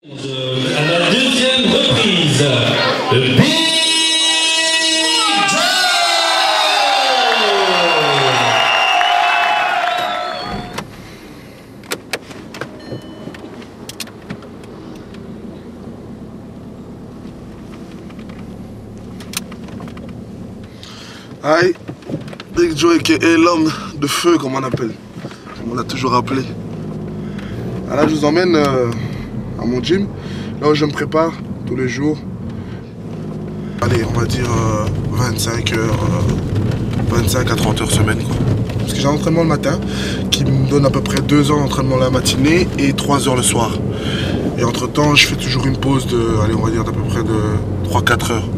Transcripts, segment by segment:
À la deuxième reprise, le Big Joe. Aïe, Big Joe qui est l'homme de feu comme on appelle, comme on l'a toujours appelé. Alors là je vous emmène à mon gym, là où je me prépare tous les jours. Allez, on va dire 25 heures, 25 à 30 heures semaine quoi. Parce que j'ai un entraînement le matin qui me donne à peu près 2 heures d'entraînement la matinée et 3 heures le soir. Et entre temps je fais toujours une pause de, allez on va dire d'à peu près de 3-4 heures.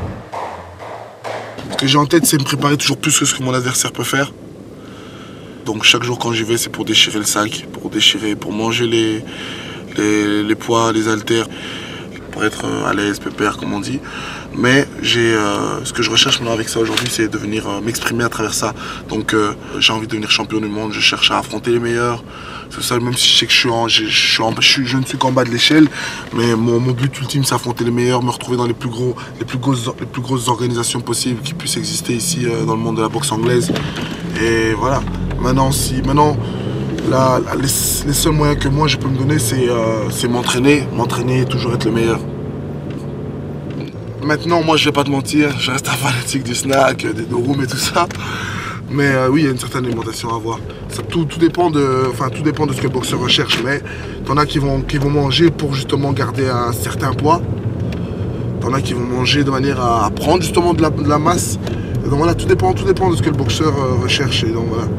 Ce que j'ai en tête c'est me préparer toujours plus que ce que mon adversaire peut faire. Donc chaque jour quand j'y vais c'est pour déchirer le sac, pour manger les poids, les haltères, pour être à l'aise, pépère comme on dit. Mais ce que je recherche maintenant avec ça aujourd'hui, c'est de venir m'exprimer à travers ça. Donc j'ai envie de devenir champion du monde, je cherche à affronter les meilleurs. C'est ça, même si je sais que je ne suis qu'en bas de l'échelle, mais mon but ultime c'est affronter les meilleurs, me retrouver dans les plus grosses organisations possibles qui puissent exister ici dans le monde de la boxe anglaise. Et voilà, maintenant les seuls moyens que moi je peux me donner c'est m'entraîner et toujours être le meilleur. Maintenant, moi je vais pas te mentir, je reste un fanatique du snack, des no-room et tout ça. Mais oui, il y a une certaine alimentation à avoir. Ça, tout dépend de ce que le boxeur recherche. Mais t'en as qui vont manger pour justement garder un certain poids. T'en as qui vont manger de manière à prendre justement de la masse. Et donc voilà, tout dépend de ce que le boxeur recherche. Et donc voilà.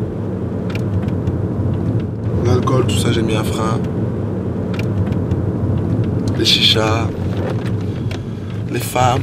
L'alcool, tout ça, j'ai mis un frein. Les chichas. Les femmes.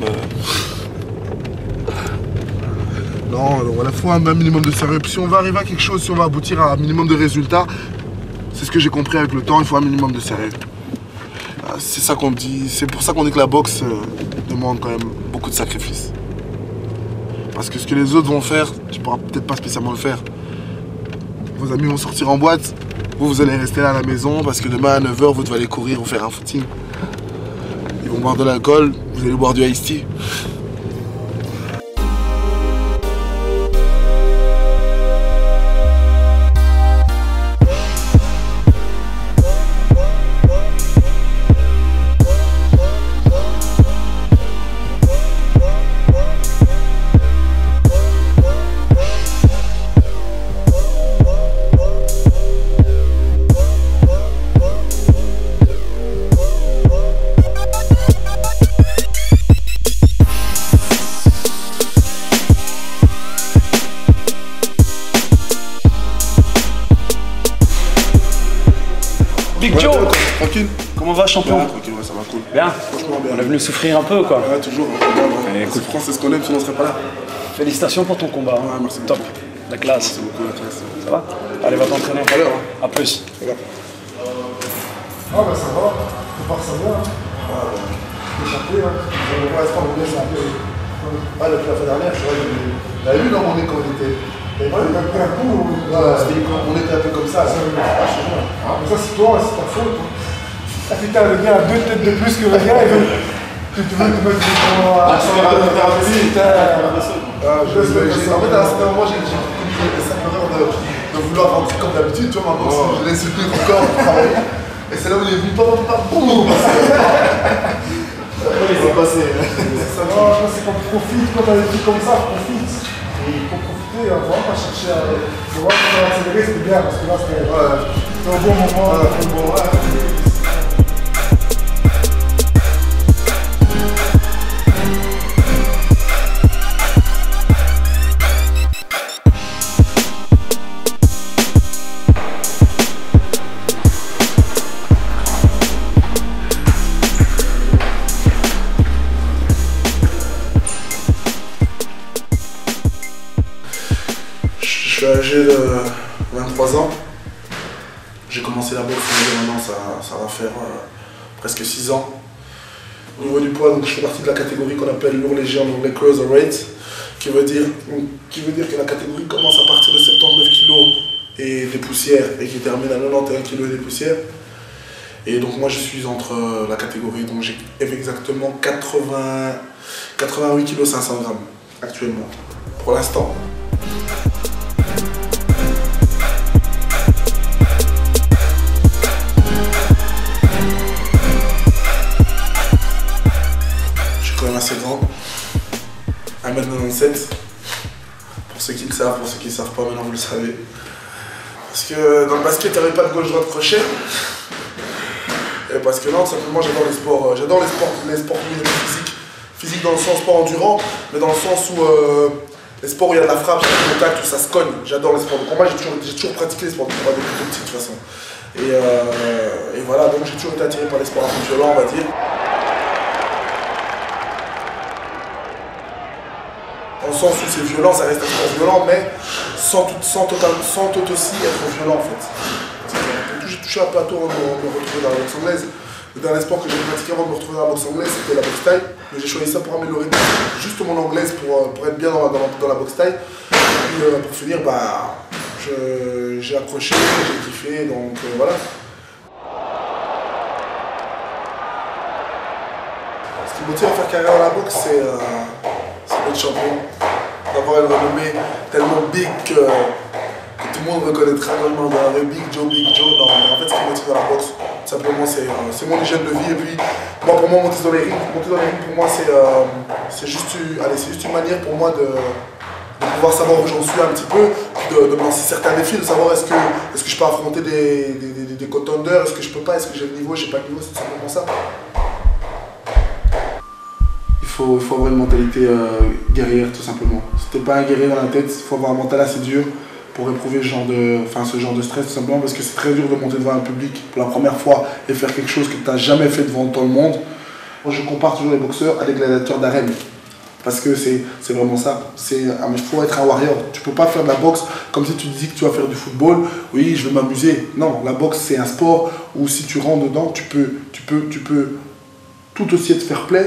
Non, donc voilà, il faut un minimum de sérieux. Puis si on va arriver à quelque chose, si on va aboutir à un minimum de résultats, c'est ce que j'ai compris avec le temps, il faut un minimum de sérieux. C'est ça qu'on dit, c'est pour ça qu'on dit que la boxe demande quand même beaucoup de sacrifices. Parce que ce que les autres vont faire, tu pourras peut-être pas spécialement le faire. Vos amis vont sortir en boîte, vous allez rester là à la maison parce que demain à 9 h, vous devez aller courir ou faire un footing. Ils vont boire de l'alcool, vous allez boire du iced tea. Big Joe, tranquille. Comment va champion? Ouais, tranquille, ouais, ça va cool. Bien. Franchement bien. On est venu souffrir un peu quoi. Ouais, toujours. La souffrance c'est ce qu'on aime, sinon on serait pas là. Félicitations pour ton combat. Ouais, merci Top. beaucoup. La classe. Merci beaucoup, la classe. Ça va? Allez, va t'entraîner. À l'heure. A plus. Regarde. Ah bah ça va, faut pas que ça va. Échappé, hein. Pour l'instant, on laisse un peu. Ah, depuis la fin dernière, c'est vrai, il y a eu dans mon nez quand on était. On était un peu comme ça. Ça c'est toi, c'est ta faute. Ah putain, le gars a 2 têtes de plus que le gars et donc tu veux te mettre à En fait, à un certain moment, j'ai commis cette erreur de vouloir faire un truc comme d'habitude, tu vois, maintenant, je laisse le corps travailler. Et c'est là où il est venu, boum. Il s'est passé. Non, c'est quand tu profites, quand t'as des trucs comme ça, profite. Et il faut profiter, vraiment pas chercher à... Faut voir comment accélérer, c'était bien, parce que là, c'était un bon moment. Je suis âgé de 23 ans. J'ai commencé la boxe maintenant, ça va faire presque 6 ans. Au niveau du poids, donc, je fais partie de la catégorie qu'on appelle lourd léger en anglais cruiserweight, qui veut dire que la catégorie commence à partir de 79 kg et des poussières et qui termine à 91 kg et des poussières. Et donc moi je suis entre la catégorie, donc j'ai exactement 88 kg 500 grammes actuellement, pour l'instant. Je suis quand même assez grand, 1m97. Pour ceux qui le savent, pour ceux qui ne savent pas, maintenant vous le savez. Parce que dans le basket, il n'y avait pas de gauche-droite crochet. Et parce que non, tout simplement, j'adore les sports physiques dans le sens pas endurant, mais dans le sens où les sports où il y a de la frappe, il y a du contact, où ça se cogne. J'adore les sports de combat, j'ai toujours pratiqué les sports de combat depuis tout petit de toute façon. Et voilà, donc j'ai toujours été attiré par les sports un peu violents, on va dire. Dans le sens où c'est violent, ça reste un sport violent, mais sans tout aussi être violent en fait. J'ai touché un peu à tout avant de me retrouver dans la boxe anglaise. Le dernier sport que j'ai pratiqué avant de me retrouver dans la boxe anglaise, c'était la boxe thaï. Mais j'ai choisi ça pour améliorer juste mon anglaise pour être bien dans la boxe thaï. Et puis pour finir, j'ai accroché, j'ai kiffé, donc voilà. Ce qui me motive à faire carrière dans la boxe, c'est d'être champion, d'avoir une renommée tellement big que tout le monde reconnaîtra quand je m'en vais Big Joe. Non, mais en fait, ce qui me motive dans la boxe, tout simplement, c'est mon hygiène de vie. Et puis, moi, pour moi, monter dans les rings, pour moi, c'est juste une manière pour moi de pouvoir savoir où j'en suis un petit peu, puis de me lancer certains défis, de savoir est-ce que je peux affronter des contenders, est-ce que je peux pas, est-ce que j'ai le niveau, j'ai pas le niveau, c'est tout simplement ça. Il faut avoir une mentalité guerrière, tout simplement. Si t'es pas un guerrier dans la tête, il faut avoir un mental assez dur pour éprouver ce genre de stress, tout simplement, parce que c'est très dur de monter devant un public pour la première fois et faire quelque chose que tu n'as jamais fait devant tout le monde. Moi, je compare toujours les boxeurs à des gladiateurs d'arène, parce que c'est vraiment ça. Il faut être un warrior. Tu peux pas faire de la boxe comme si tu dis que tu vas faire du football. Oui, je vais m'amuser. Non, la boxe, c'est un sport où si tu rentres dedans, tu peux tout aussi être fair play.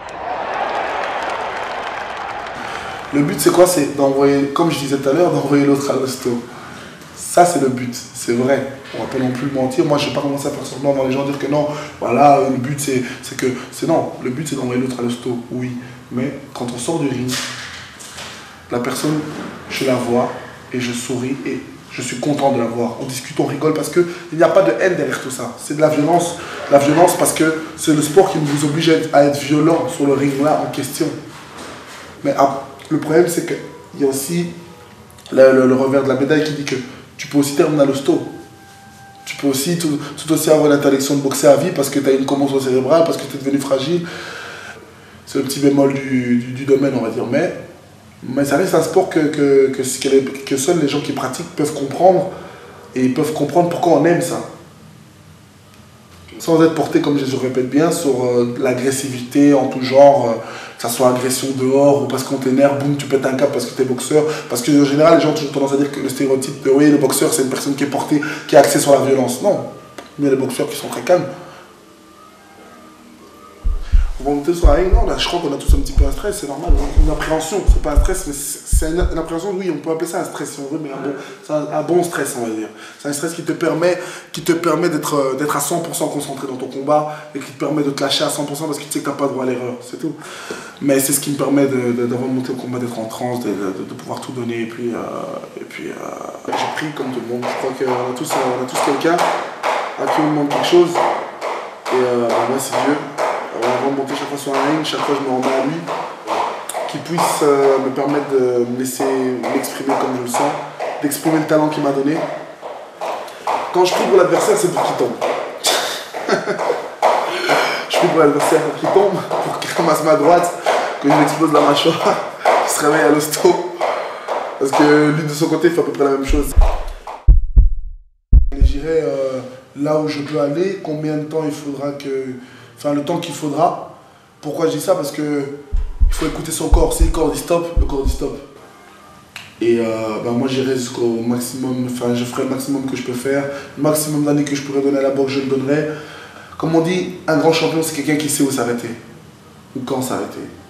Le but, c'est quoi? C'est d'envoyer, comme je disais tout à l'heure, d'envoyer l'autre à l'hosto. Ça, c'est le but, c'est vrai. On va pas non plus mentir. Moi, je ne vais pas commencer à faire semblant dans les gens, dire que non, voilà, le but, non, le but, c'est d'envoyer l'autre à l'hosto, oui. Mais quand on sort du ring, la personne, je la vois et je souris et je suis content de la voir. On discute, on rigole parce qu'il n'y a pas de haine derrière tout ça. C'est de la violence. La violence parce que c'est le sport qui nous oblige à être violent sur le ring-là en question. Mais le problème, c'est qu'il y a aussi le revers de la médaille qui dit que tu peux aussi terminer à l'hosto. Tu peux aussi tout aussi avoir l'interdiction de boxer à vie parce que tu as une commotion cérébrale, parce que tu es devenu fragile. C'est le petit bémol du domaine, on va dire. Mais ça reste un sport que seuls les gens qui pratiquent peuvent comprendre. Et ils peuvent comprendre pourquoi on aime ça. Sans être porté, comme je le répète bien, sur l'agressivité en tout genre, que ça soit agression dehors ou parce qu'on t'énerve, boum, tu pètes un câble parce que t'es boxeur. Parce que en général, les gens ont toujours tendance à dire que le stéréotype de oui, le boxeur, c'est une personne qui est portée, qui est axée sur la violence. Non, il y a des boxeurs qui sont très calmes. On va monter sur la ring, non, là, je crois qu'on a tous un petit peu un stress, c'est normal, une appréhension, c'est pas un stress, mais c'est une appréhension, oui, on peut appeler ça un stress si on veut, mais c'est un bon stress, on va dire. C'est un stress qui te permet d'être à 100% concentré dans ton combat et qui te permet de te lâcher à 100% parce que tu sais que tu n'as pas droit à l'erreur, c'est tout. Mais c'est ce qui me permet d'avoir monté au combat, d'être en transe, de pouvoir tout donner, et puis j'ai pris comme tout le monde. Je crois qu'on a tous quelqu'un à qui on demande quelque chose, et moi c'est Dieu. Avant de monter chaque fois sur un ring, chaque fois je me remets à lui, qui puisse me permettre de me laisser m'exprimer comme je le sens, d'exprimer le talent qu'il m'a donné. Quand je prie pour l'adversaire, c'est pour qu'il tombe. Je prie pour l'adversaire pour qu'il tombe, pour qu'il ramasse ma droite, que je lui explose la mâchoire, qu'il se réveille à l'hosto. Parce que lui de son côté fait à peu près la même chose. J'irai là où je peux aller, combien de temps il faudra le temps qu'il faudra. Pourquoi je dis ça? Parce que il faut écouter son corps. Si le corps dit stop, le corps dit stop. Et moi j'irai jusqu'au maximum, je ferai le maximum que je peux faire. Le maximum d'années que je pourrais donner à la boxe, je le donnerai. Comme on dit, un grand champion, c'est quelqu'un qui sait où s'arrêter. Ou quand s'arrêter.